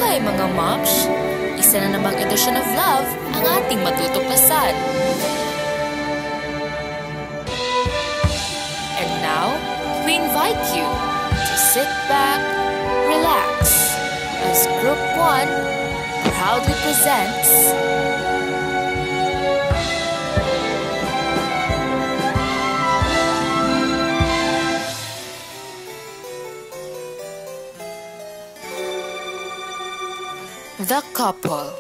Mabuhay mga moms! Isa na namang edisyon of love ang ating matutuklasan. And now, we invite you to sit back, relax, as Group 1 proudly presents The Couple.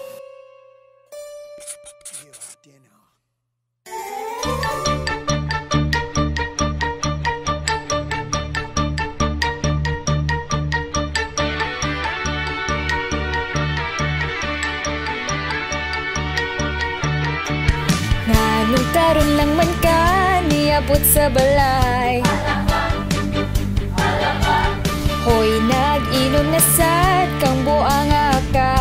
Nganong karon lang man ka niabot sa balay. Hoy, nag-inom na sad kang buanga ka.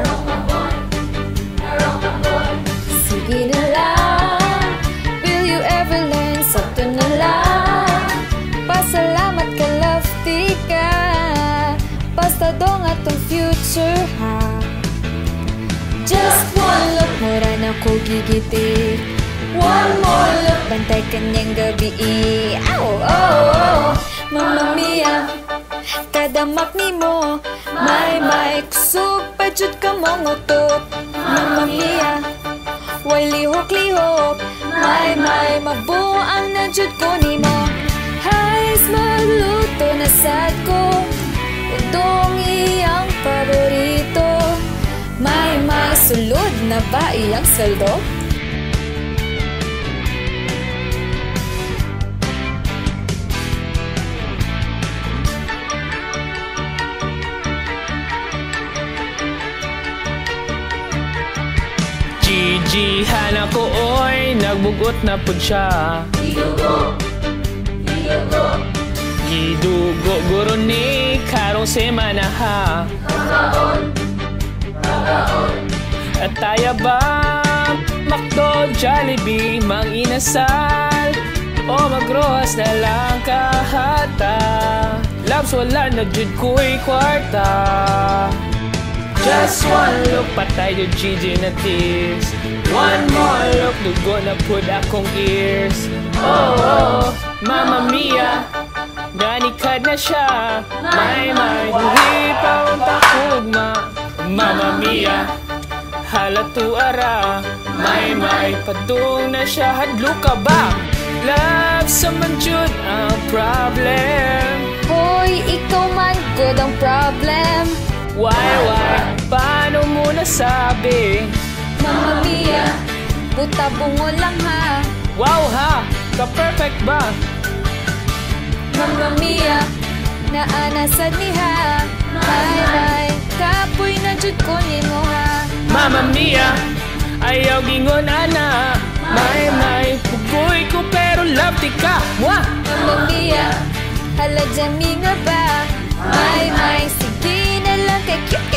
Sige na lang, will you ever learn? Sakto na lang, pasalamat ka, lofty ka. Basta dong atong future ha. Just one look, mura na ko gigitik. One more look, bantay kanyang gabi. Ow, oh, oh, Mamma Mia, kadamak ni mo. May kusog pa jud ka mong utot. Mamma Mia, way lihok-lihok. May mabuang na jud ko ni mo. Hays magluto na sad ko, udong iyang paborito. May sulod na ba iyang saldo? Gigihan ako oy, nagbugot na pud siya. Gidugo guro ni karong semana ha. At tayo ba Macdo, Jollibee, mang inasal o magroas na lang kahata. Labs wala na jud ko'y kwarta. Just one look, patay yung Gigi na tears. One more look, dugo na pud akong ears. Oh, oh, Mamma Mia, ganikad na siya. May hipang takugma. Mamma Mia, halatu ara. May padung na siya. Hadlo ka ba? Love sa manjud ang problem. Hoy, ikaw man good ang problem. Why? Paano mo nasabi? Mamma Mia, buta bungo lang ha. Wow ha, ka-perfect ba? Mamma Mia, naanasad ni ha. May kapoy na jud ko ni mo ha. Mamma Mia, ayaw gingon ana. May pugoy ko pero love di ka. Wah! Mamma Mia, hala dyan nga ba? May sige na lang kay cute